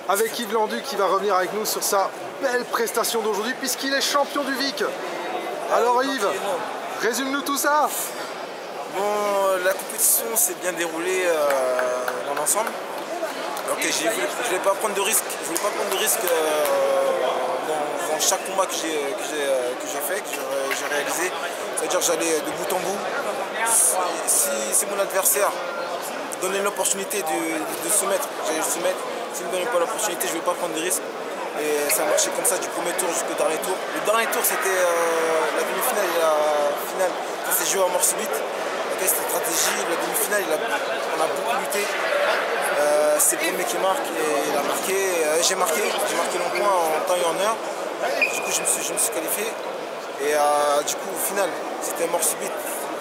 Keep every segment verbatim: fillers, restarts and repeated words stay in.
avec Yves Landu qui va revenir avec nous sur sa belle prestation d'aujourd'hui puisqu'il est champion du V I C. Alors Yves, résume-nous tout ça. Bon, la compétition s'est bien déroulée euh, dans l'ensemble. Ok, je ne voulais pas prendre de risques. Je voulais pas prendre de risques euh, dans, dans chaque combat que j'ai que j'ai fait, que j'ai réalisé. C'est-à-dire que j'allais de bout en bout. Si, si mon adversaire donnait l'opportunité de, de, de soumettre, j'allais le soumettre. S'il ne me donnait pas l'opportunité, je ne vais pas prendre de risques. Et ça a marché comme ça du premier tour jusqu'au dernier tour. Le dernier tour, c'était euh, la demi-finale et la finale. Ça s'est joué à mort subite. Okay, c'était stratégie. La demi-finale, on a beaucoup lutté. Euh, c'est le premier qui marque et il a marqué. Euh, j'ai marqué, j'ai marqué long point en temps et en heure. Du coup, je me suis, je me suis qualifié. Et euh, du coup, au final, c'était mort subite.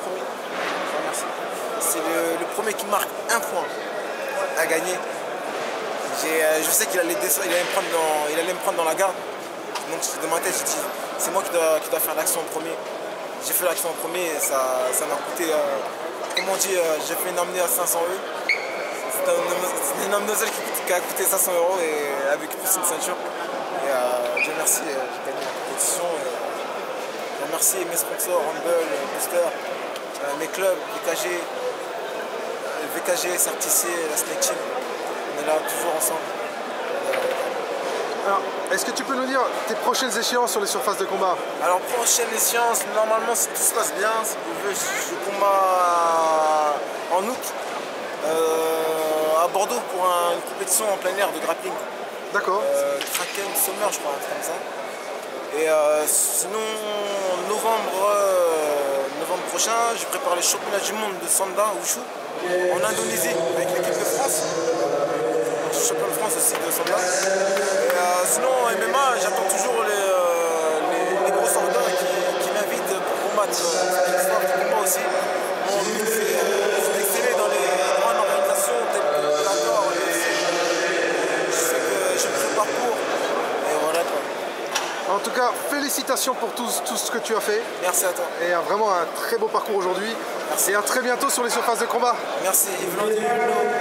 C'est le, le premier qui marque un point à gagner. Euh, je sais qu'il allait, allait, allait me prendre dans la garde. Donc dans ma tête, j'ai dit, c'est moi qui dois, qui dois faire l'action en premier. J'ai fait l'action en premier et ça m'a coûté, euh, comme on dit, euh, j'ai fait une amenée à cinq cents euros. C'est une amenée qui, qui a coûté cinq cents euros et avec plus une ceinture. Et euh, Dieu merci, j'ai gagné la compétition. Et, je remercie mes sponsors, Rumble, Booster, euh, mes clubs, V K G, V K G, Sartissier, la Snake Team. On est là toujours ensemble. Alors, est-ce que tu peux nous dire tes prochaines échéances sur les surfaces de combat? Alors, prochaine échéance, normalement, si tout se passe bien, si je, je combats en août euh, à Bordeaux pour un, une compétition en plein air de grappling. D'accord. Euh, Kraken, Sommer, je crois, un truc comme ça. Et euh, sinon, en novembre, euh, novembre prochain, je prépare les championnats du monde de Sanda, Wushu, en Indonésie, avec l'équipe de France. Champion de France aussi de Sanda. Et euh, sinon, M M A, j'attends toujours les, euh, les, les gros soldats qui, qui m'invitent pour combattre. C'est une histoire de combat aussi. Mon but, c'est d'exceller dans les grandes organisations telles que Bellator. Je sais que j'ai pris le parcours. Et voilà quoi. En tout cas, félicitations pour tout, tout ce que tu as fait. Merci à toi. Et vraiment un très beau parcours aujourd'hui. Et à très bientôt sur les surfaces de combat. Merci Yves Landu.